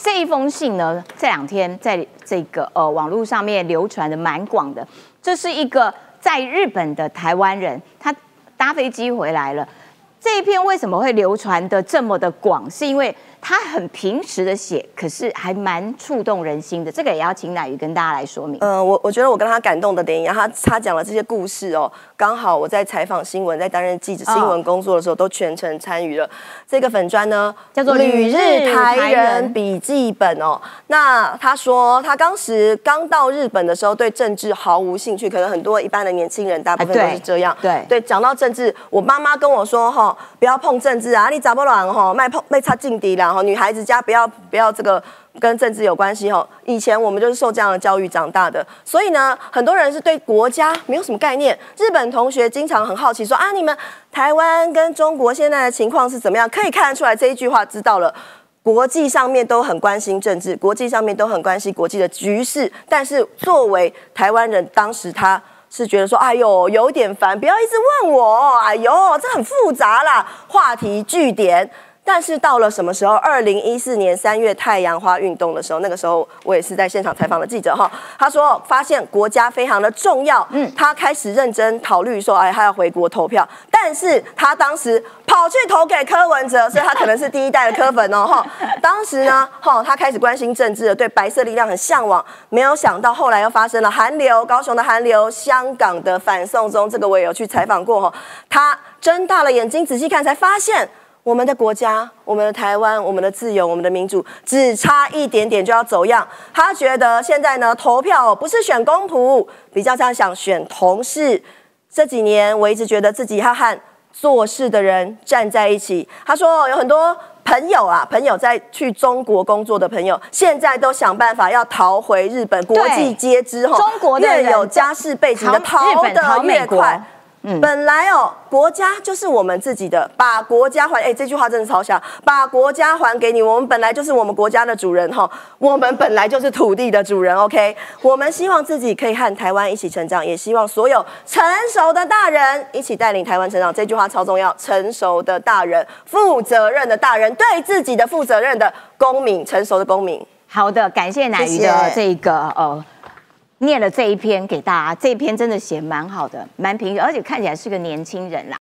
这一封信呢，这2天在这个网络上面流传的蛮广的。这是一个在日本的台湾人，他搭飞机回来了。这一篇为什么会流传的这么的广？是因为他很平实的写，可是还蛮触动人心的。这个也要请乃瑜跟大家来说明。 我觉得我跟他感动的点一样，他讲了这些故事哦，刚好我在采访新闻，在担任记者新闻工作的时候，都全程参与了。这个粉专呢叫做旅日台人笔记本哦。那他说他当时刚到日本的时候，对政治毫无兴趣，可能很多一般的年轻人大部分都是这样。对，讲到政治，我妈妈跟我说哈，不要碰政治啊，你咋不软哈，卖插劲敌啦。女孩子家不要这个跟政治有关系哈。以前我们就是受这样的教育长大的，所以呢，很多人是对国家没有什么概念。日本同学经常很好奇说啊，你们台湾跟中国现在的情况是怎么样？可以看得出来这一句话知道了。国际上面都很关心政治，国际上面都很关心国际的局势，但是作为台湾人，当时他是觉得说，哎呦，有点烦，不要一直问我，哎呦，这很复杂啦，话题句点。但是到了什么时候？2014年3月太阳花运动的时候，那个时候我也是在现场采访的记者哈。他说发现国家非常的重要，他开始认真考虑说，他要回国投票。但是他当时跑去投给柯文哲，所以他可能是第一代的柯粉哦哈。当时呢，他开始关心政治了，对白色力量很向往。没有想到后来又发生了韩流，高雄的韩流，香港的反送中，这个我也有去采访过哈。他睁大了眼睛仔细看，才发现。我们的国家，我们的台湾，我们的自由，我们的民主，只差一点点就要走样。他觉得现在呢，投票不是选公仆，比较像想选同事。这几年我一直觉得自己要和做事的人站在一起。他说有很多朋友在去中国工作的朋友，现在都想办法要逃回日本。国际皆知中国的人越有家世背景的逃得越快。本来国家就是我们自己的，把国家还，这句话真的超像，把国家还给你，我们本来就是我们国家的主人哈，我们本来就是土地的主人 ，OK， 我们希望自己可以和台湾一起成长，也希望所有成熟的大人一起带领台湾成长，这句话超重要，成熟的大人，负责任的大人，对自己的负责任的公民，成熟的公民。 好的，感谢乃瑜的这个念了这一篇给大家，这一篇真的写蛮好的，蛮平，而且看起来是个年轻人啦。